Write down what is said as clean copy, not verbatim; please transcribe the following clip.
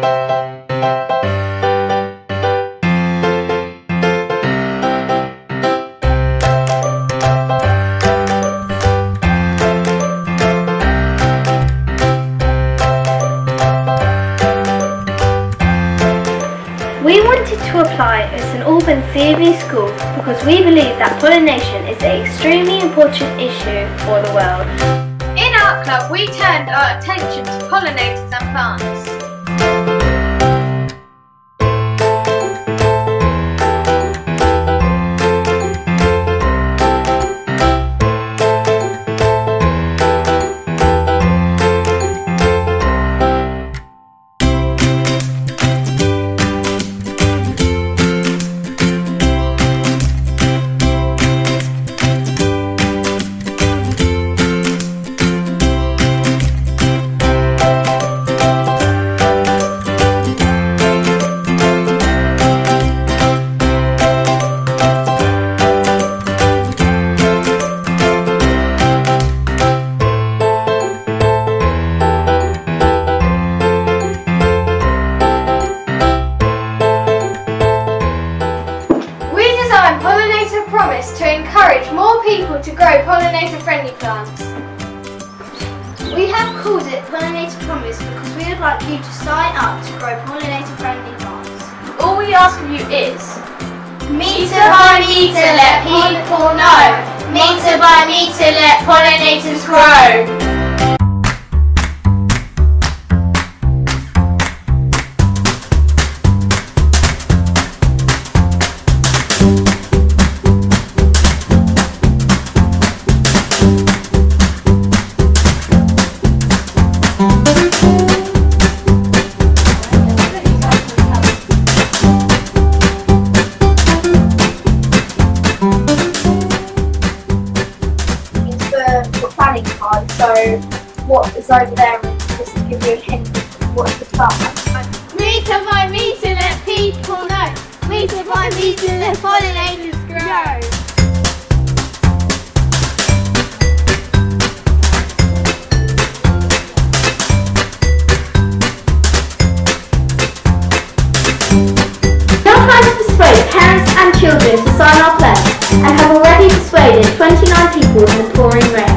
We wanted to apply at St Alban CAV school because we believe that pollination is an extremely important issue for the world. In our club, we turned our attention to pollinators and plants. Pollinator Promise to encourage more people to grow pollinator-friendly plants. We have called it Pollinator Promise because we would like you to sign up to grow pollinator-friendly plants. All we ask of you is metre by metre, let people know. Metre by metre, let pollinators grow. Planning card, so what is over there, just to give you a hint of what's the plan. Metre by metre, let people know. Metre by metre, let pollinators grow. Now trying to persuade parents and children to sign our pledge and have already persuaded 29 people in the pouring rain.